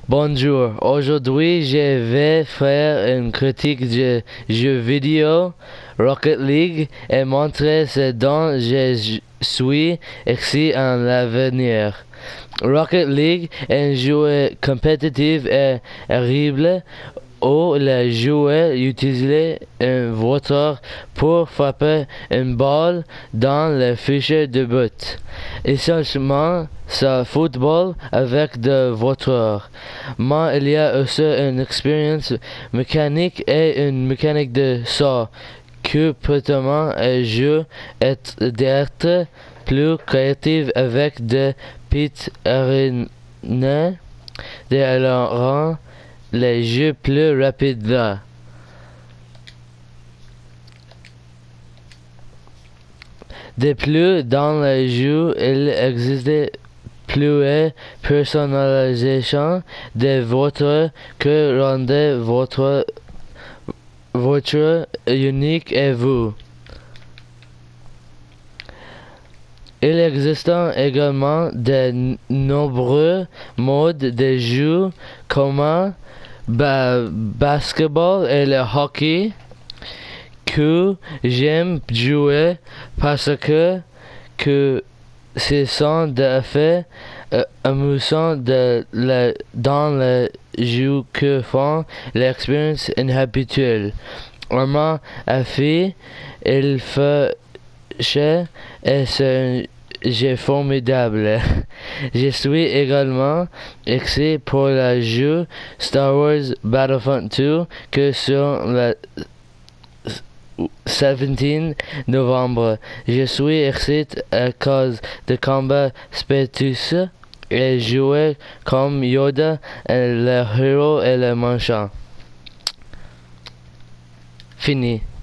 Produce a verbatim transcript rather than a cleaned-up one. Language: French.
Bonjour, aujourd'hui je vais faire une critique du jeu vidéo Rocket League et montrer ce dont je suis ici en l'avenir. Rocket League est un jeu compétitif et horrible où le joueur utilise un voteur pour frapper une balle dans le fichier de but. Essentiellement, c'est football avec des voteurs. Mais il y a aussi une expérience mécanique et une mécanique de saut que permet un jeu d'être plus créatif avec des petites arénas de le rendre les jeux plus rapides là. De plus, dans le jeu, il existe plus de personnalisation de votre que rendez votre voiture unique et vous. Il existe également de nombreux modes de jeu comme ba basketball et le hockey que j'aime jouer parce que, que ce sont des faits euh, amusants de le, dans le jeu que font l'expérience inhabituelle. Vraiment, à fait, il fait cher et c'est un jeu formidable. Je suis également excité pour le jeu Star Wars Battlefront deux que sur le dix-sept novembre. Je suis excité à cause de combats spécifiques et jouer comme Yoda, le héros et le méchant. Fini.